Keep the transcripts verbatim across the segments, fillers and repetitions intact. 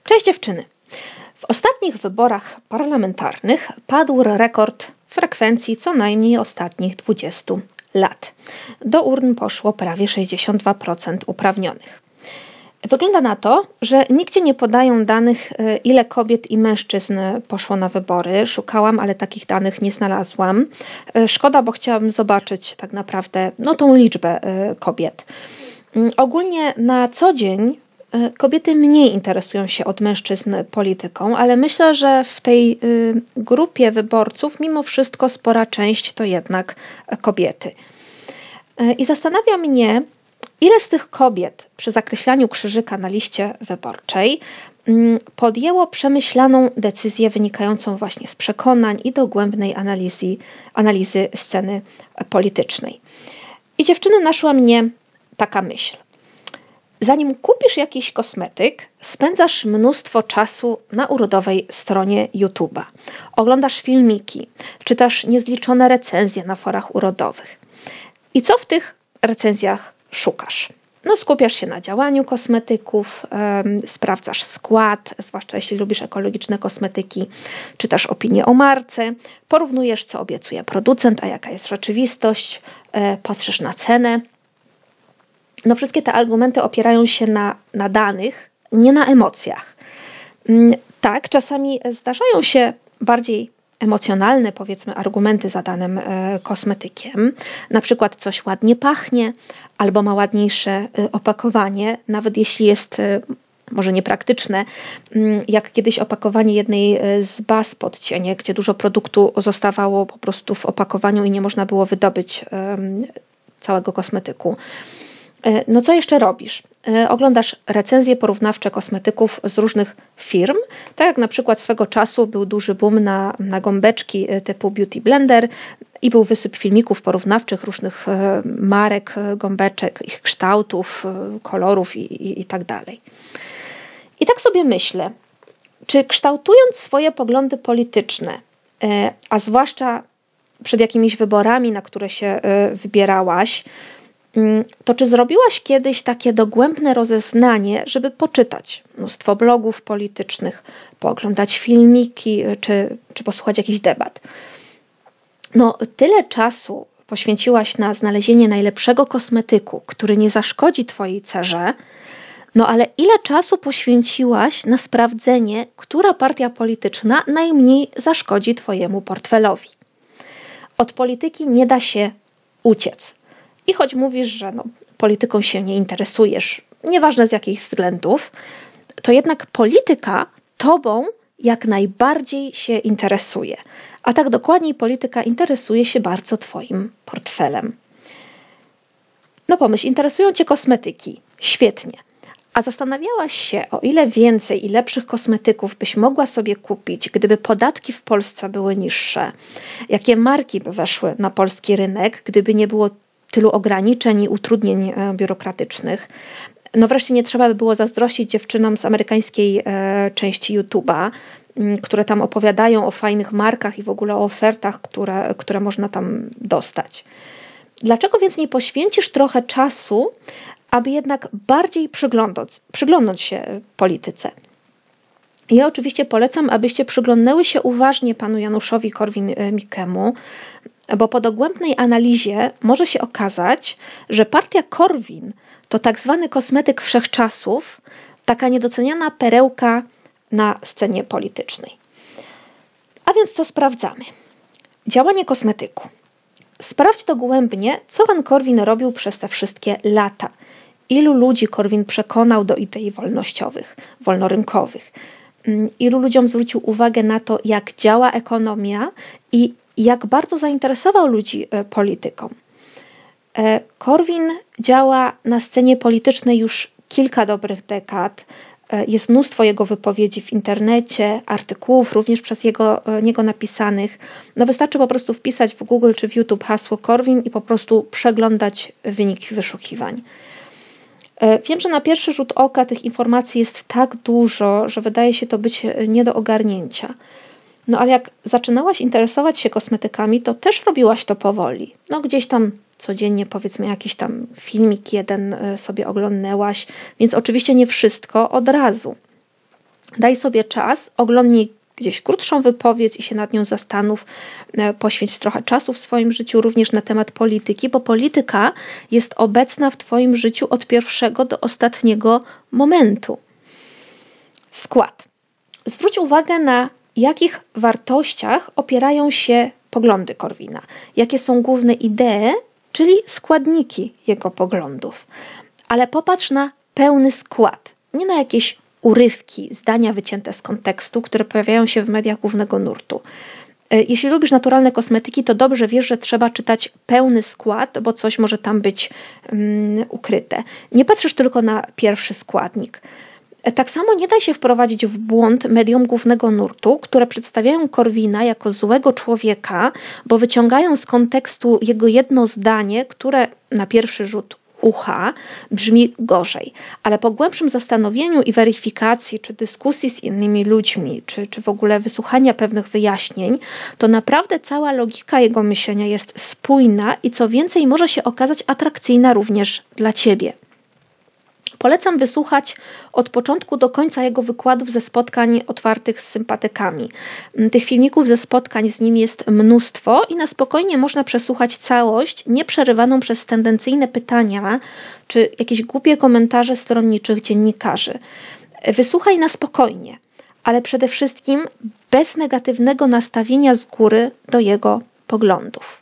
Cześć dziewczyny! W ostatnich wyborach parlamentarnych padł rekord frekwencji co najmniej ostatnich dwudziestu lat. Do urn poszło prawie sześćdziesiąt dwa procent uprawnionych. Wygląda na to, że nigdzie nie podają danych, ile kobiet i mężczyzn poszło na wybory. Szukałam, ale takich danych nie znalazłam. Szkoda, bo chciałabym zobaczyć tak naprawdę no, tą liczbę kobiet. Ogólnie na co dzień kobiety mniej interesują się od mężczyzn polityką, ale myślę, że w tej grupie wyborców mimo wszystko spora część to jednak kobiety. I zastanawia mnie, ile z tych kobiet przy zakreślaniu krzyżyka na liście wyborczej podjęło przemyślaną decyzję wynikającą właśnie z przekonań i dogłębnej analizy, analizy sceny politycznej. I dziewczyny, naszła mnie taka myśl. Zanim kupisz jakiś kosmetyk, spędzasz mnóstwo czasu na urodowej stronie YouTube'a. Oglądasz filmiki, czytasz niezliczone recenzje na forach urodowych. I co w tych recenzjach szukasz? No, skupiasz się na działaniu kosmetyków, um, sprawdzasz skład, zwłaszcza jeśli lubisz ekologiczne kosmetyki, czytasz opinie o marce, porównujesz, co obiecuje producent, a jaka jest rzeczywistość, e, patrzysz na cenę. No, wszystkie te argumenty opierają się na, na danych, nie na emocjach. Tak, czasami zdarzają się bardziej emocjonalne, powiedzmy, argumenty za danym e, kosmetykiem. Na przykład coś ładnie pachnie albo ma ładniejsze e, opakowanie, nawet jeśli jest e, może niepraktyczne, jak kiedyś opakowanie jednej z baz pod cienie, gdzie dużo produktu zostawało po prostu w opakowaniu i nie można było wydobyć e, całego kosmetyku. No co jeszcze robisz? Oglądasz recenzje porównawcze kosmetyków z różnych firm, tak jak na przykład swego czasu był duży boom na, na gąbeczki typu Beauty Blender i był wysyp filmików porównawczych różnych marek, gąbeczek, ich kształtów, kolorów i, i, i tak dalej. I tak sobie myślę, czy kształtując swoje poglądy polityczne, a zwłaszcza przed jakimiś wyborami, na które się wybierałaś, to czy zrobiłaś kiedyś takie dogłębne rozeznanie, żeby poczytać mnóstwo blogów politycznych, pooglądać filmiki, czy, czy posłuchać jakichś debat? No, tyle czasu poświęciłaś na znalezienie najlepszego kosmetyku, który nie zaszkodzi twojej cerze, no ale ile czasu poświęciłaś na sprawdzenie, która partia polityczna najmniej zaszkodzi twojemu portfelowi? Od polityki nie da się uciec. I choć mówisz, że no, polityką się nie interesujesz, nieważne z jakich względów, to jednak polityka tobą jak najbardziej się interesuje. A tak dokładniej polityka interesuje się bardzo twoim portfelem. No pomyśl, interesują cię kosmetyki. Świetnie. A zastanawiałaś się, o ile więcej i lepszych kosmetyków byś mogła sobie kupić, gdyby podatki w Polsce były niższe? Jakie marki by weszły na polski rynek, gdyby nie było tylu ograniczeń i utrudnień biurokratycznych? No wreszcie nie trzeba by było zazdrościć dziewczynom z amerykańskiej e, części YouTube'a, m, które tam opowiadają o fajnych markach i w ogóle o ofertach, które, które można tam dostać. Dlaczego więc nie poświęcisz trochę czasu, aby jednak bardziej przyglądać, przyglądać się polityce? Ja oczywiście polecam, abyście przyglądnęły się uważnie panu Januszowi Korwin-Mikkemu, bo po dogłębnej analizie może się okazać, że partia Korwin to tak zwany kosmetyk wszechczasów, taka niedoceniana perełka na scenie politycznej. A więc co sprawdzamy? Działanie kosmetyku. Sprawdź dogłębnie, co pan Korwin robił przez te wszystkie lata. Ilu ludzi Korwin przekonał do idei wolnościowych, wolnorynkowych. Ilu ludziom zwrócił uwagę na to, jak działa ekonomia i jak bardzo zainteresował ludzi polityką. Korwin działa na scenie politycznej już kilka dobrych dekad. Jest mnóstwo jego wypowiedzi w internecie, artykułów również przez jego, niego napisanych. No wystarczy po prostu wpisać w Google czy w YouTube hasło Korwin i po prostu przeglądać wyniki wyszukiwań. Wiem, że na pierwszy rzut oka tych informacji jest tak dużo, że wydaje się to być nie do ogarnięcia. No ale jak zaczynałaś interesować się kosmetykami, to też robiłaś to powoli. No gdzieś tam codziennie, powiedzmy, jakiś tam filmik jeden sobie oglądnęłaś, więc oczywiście nie wszystko od razu. Daj sobie czas, oglądnij gdzieś krótszą wypowiedź i się nad nią zastanów, poświęć trochę czasu w swoim życiu również na temat polityki, bo polityka jest obecna w twoim życiu od pierwszego do ostatniego momentu. Skład. Zwróć uwagę, na jakich wartościach opierają się poglądy Korwina, jakie są główne idee, czyli składniki jego poglądów. Ale popatrz na pełny skład, nie na jakieś urywki, zdania wycięte z kontekstu, które pojawiają się w mediach głównego nurtu. Jeśli lubisz naturalne kosmetyki, to dobrze wiesz, że trzeba czytać pełny skład, bo coś może tam być um, ukryte. Nie patrzysz tylko na pierwszy składnik. Tak samo nie da się wprowadzić w błąd mediom głównego nurtu, które przedstawiają Korwina jako złego człowieka, bo wyciągają z kontekstu jego jedno zdanie, które na pierwszy rzut ucha brzmi gorzej. Ale po głębszym zastanowieniu i weryfikacji, czy dyskusji z innymi ludźmi, czy, czy w ogóle wysłuchania pewnych wyjaśnień, to naprawdę cała logika jego myślenia jest spójna i co więcej może się okazać atrakcyjna również dla ciebie. Polecam wysłuchać od początku do końca jego wykładów ze spotkań otwartych z sympatykami. Tych filmików ze spotkań z nim jest mnóstwo i na spokojnie można przesłuchać całość, nieprzerywaną przez tendencyjne pytania czy jakieś głupie komentarze stronniczych dziennikarzy. Wysłuchaj na spokojnie, ale przede wszystkim bez negatywnego nastawienia z góry do jego poglądów.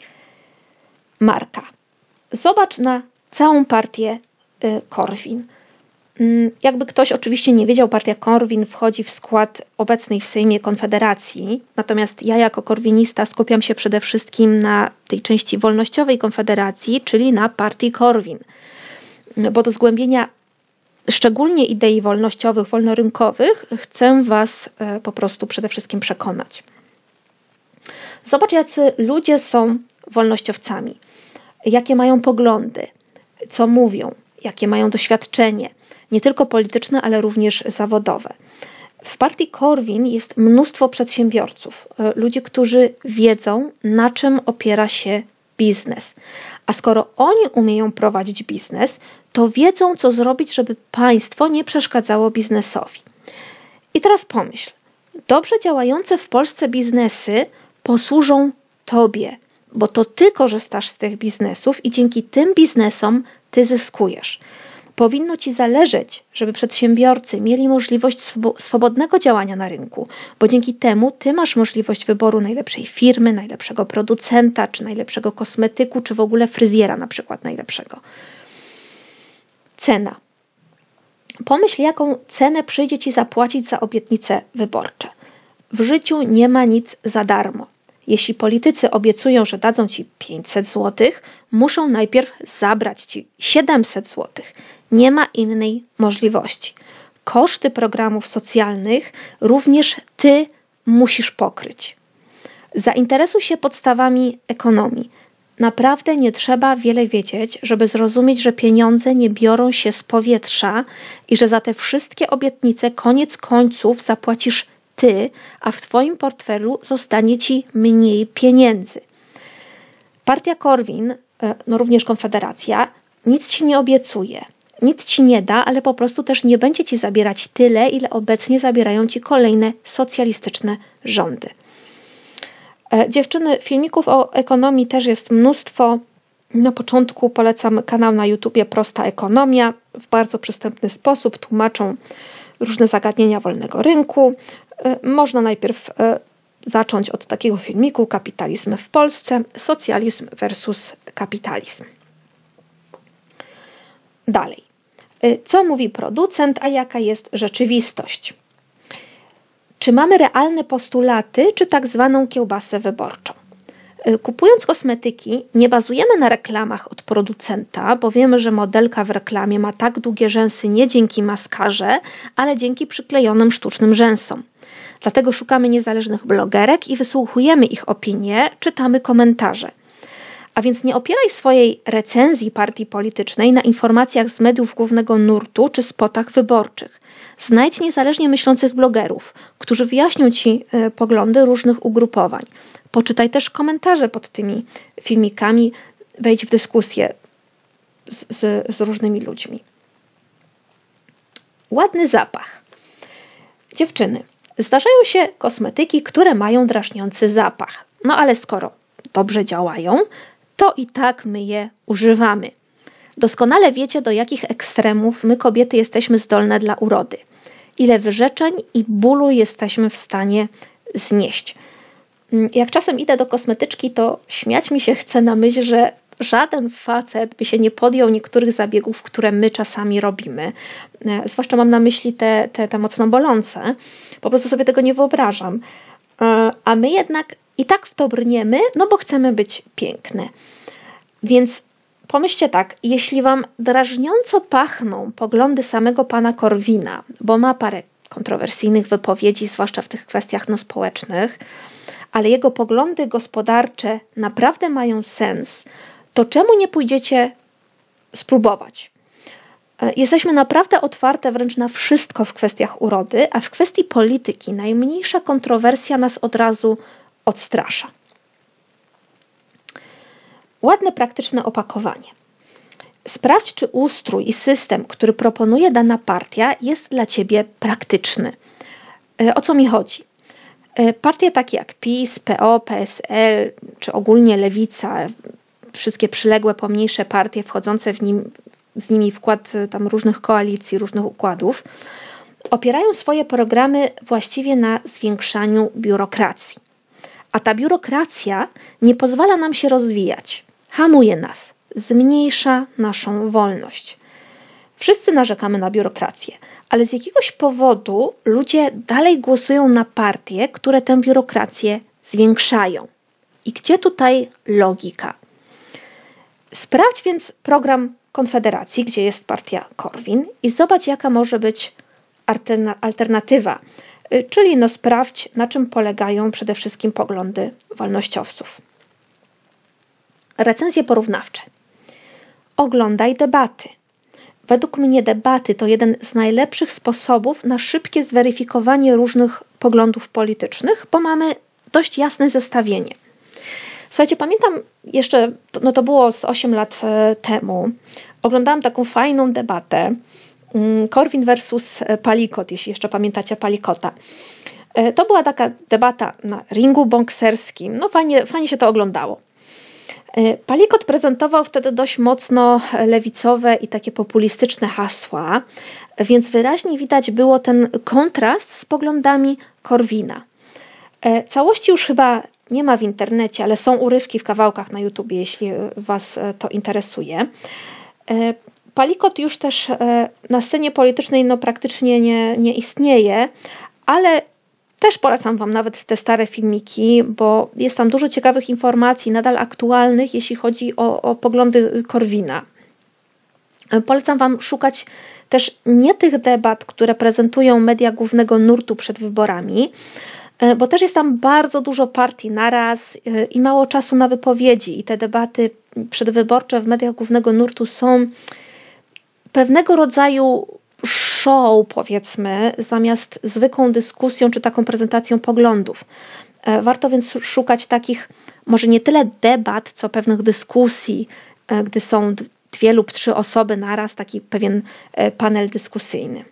Marka. Zobacz na całą partię Korwin. Jakby ktoś oczywiście nie wiedział, partia Korwin wchodzi w skład obecnej w Sejmie Konfederacji, natomiast ja jako korwinista skupiam się przede wszystkim na tej części wolnościowej Konfederacji, czyli na partii Korwin. Bo do zgłębienia szczególnie idei wolnościowych, wolnorynkowych chcę was po prostu przede wszystkim przekonać. Zobacz, jacy ludzie są wolnościowcami, jakie mają poglądy, co mówią, jakie mają doświadczenie, nie tylko polityczne, ale również zawodowe. W partii Korwin jest mnóstwo przedsiębiorców, ludzi, którzy wiedzą, na czym opiera się biznes. A skoro oni umieją prowadzić biznes, to wiedzą, co zrobić, żeby państwo nie przeszkadzało biznesowi. I teraz pomyśl, dobrze działające w Polsce biznesy posłużą tobie, bo to ty korzystasz z tych biznesów i dzięki tym biznesom ty zyskujesz. Powinno ci zależeć, żeby przedsiębiorcy mieli możliwość swobodnego działania na rynku, bo dzięki temu ty masz możliwość wyboru najlepszej firmy, najlepszego producenta, czy najlepszego kosmetyku, czy w ogóle fryzjera na przykład najlepszego. Cena. Pomyśl, jaką cenę przyjdzie ci zapłacić za obietnice wyborcze. W życiu nie ma nic za darmo. Jeśli politycy obiecują, że dadzą ci pięćset złotych, muszą najpierw zabrać ci siedemset złotych. Nie ma innej możliwości. Koszty programów socjalnych również ty musisz pokryć. Zainteresuj się podstawami ekonomii. Naprawdę nie trzeba wiele wiedzieć, żeby zrozumieć, że pieniądze nie biorą się z powietrza i że za te wszystkie obietnice koniec końców zapłacisz ty, a w twoim portfelu zostanie ci mniej pieniędzy. Partia Korwin, no również Konfederacja, nic ci nie obiecuje, nic ci nie da, ale po prostu też nie będzie ci zabierać tyle, ile obecnie zabierają ci kolejne socjalistyczne rządy. Dziewczyny, filmików o ekonomii też jest mnóstwo. Na początku polecam kanał na YouTubie Prosta Ekonomia. W bardzo przystępny sposób tłumaczą różne zagadnienia wolnego rynku. Można najpierw zacząć od takiego filmiku Kapitalizm w Polsce, socjalizm versus kapitalizm. Dalej. Co mówi producent, a jaka jest rzeczywistość? Czy mamy realne postulaty, czy tak zwaną kiełbasę wyborczą? Kupując kosmetyki, nie bazujemy na reklamach od producenta, bo wiemy, że modelka w reklamie ma tak długie rzęsy nie dzięki maskarze, ale dzięki przyklejonym sztucznym rzęsom. Dlatego szukamy niezależnych blogerek i wysłuchujemy ich opinie, czytamy komentarze. A więc nie opieraj swojej recenzji partii politycznej na informacjach z mediów głównego nurtu czy spotach wyborczych. Znajdź niezależnie myślących blogerów, którzy wyjaśnią ci poglądy różnych ugrupowań. Poczytaj też komentarze pod tymi filmikami, wejdź w dyskusję z, z, z różnymi ludźmi. Ładny zapach. Dziewczyny, zdarzają się kosmetyki, które mają drażniący zapach. No ale skoro dobrze działają, to i tak my je używamy. Doskonale wiecie, do jakich ekstremów my kobiety jesteśmy zdolne dla urody. Ile wyrzeczeń i bólu jesteśmy w stanie znieść. Jak czasem idę do kosmetyczki, to śmiać mi się chce na myśl, że żaden facet by się nie podjął niektórych zabiegów, które my czasami robimy. Zwłaszcza mam na myśli te, te, te mocno bolące. Po prostu sobie tego nie wyobrażam. A my jednak i tak w to brniemy, no bo chcemy być piękne. Więc pomyślcie tak, jeśli wam drażniąco pachną poglądy samego pana Korwina, bo ma parę kontrowersyjnych wypowiedzi, zwłaszcza w tych kwestiach no, społecznych, ale jego poglądy gospodarcze naprawdę mają sens, to czemu nie pójdziecie spróbować? Jesteśmy naprawdę otwarte wręcz na wszystko w kwestiach urody, a w kwestii polityki najmniejsza kontrowersja nas od razu odstrasza. Ładne, praktyczne opakowanie. Sprawdź, czy ustrój i system, który proponuje dana partia, jest dla Ciebie praktyczny. O co mi chodzi? Partie takie jak PiS, P O, P S L, czy ogólnie Lewica, wszystkie przyległe, pomniejsze partie wchodzące w nim, z nimi w skład tam różnych koalicji, różnych układów, opierają swoje programy właściwie na zwiększaniu biurokracji. A ta biurokracja nie pozwala nam się rozwijać, hamuje nas, zmniejsza naszą wolność. Wszyscy narzekamy na biurokrację, ale z jakiegoś powodu ludzie dalej głosują na partie, które tę biurokrację zwiększają. I gdzie tutaj logika? Sprawdź więc program Konfederacji, gdzie jest partia Korwin i zobacz, jaka może być alternatywa. Czyli no sprawdź, na czym polegają przede wszystkim poglądy wolnościowców. Recenzje porównawcze. Oglądaj debaty. Według mnie debaty to jeden z najlepszych sposobów na szybkie zweryfikowanie różnych poglądów politycznych, bo mamy dość jasne zestawienie. Słuchajcie, pamiętam jeszcze, no to było z osiem lat temu, oglądałam taką fajną debatę Korwin versus Palikot, jeśli jeszcze pamiętacie Palikota. To była taka debata na ringu bokserskim, no fajnie, fajnie się to oglądało. Palikot prezentował wtedy dość mocno lewicowe i takie populistyczne hasła, więc wyraźnie widać było ten kontrast z poglądami Korwina. Całości już chyba nie ma w internecie, ale są urywki w kawałkach na YouTubie, jeśli Was to interesuje. Palikot już też na scenie politycznej no, praktycznie nie, nie istnieje, ale też polecam Wam nawet te stare filmiki, bo jest tam dużo ciekawych informacji, nadal aktualnych, jeśli chodzi o, o poglądy Korwina. Polecam Wam szukać też nie tych debat, które prezentują media głównego nurtu przed wyborami, bo też jest tam bardzo dużo partii naraz i mało czasu na wypowiedzi. I te debaty przedwyborcze w mediach głównego nurtu są pewnego rodzaju show, powiedzmy, zamiast zwykłą dyskusją czy taką prezentacją poglądów. Warto więc szukać takich, może nie tyle debat, co pewnych dyskusji, gdy są dwie lub trzy osoby naraz, taki pewien panel dyskusyjny.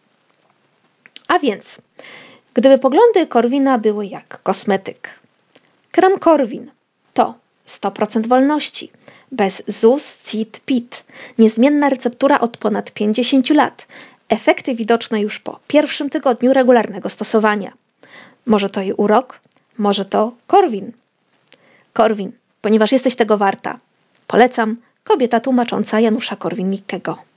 A więc, gdyby poglądy Korwina były jak kosmetyk. Krem Korwin to sto procent wolności, bez Z U S, C I T, P I T, niezmienna receptura od ponad pięćdziesięciu lat, efekty widoczne już po pierwszym tygodniu regularnego stosowania. Może to i urok, może to Korwin. Korwin, ponieważ jesteś tego warta. Polecam, kobieta tłumacząca Janusza Korwin-Mikkego.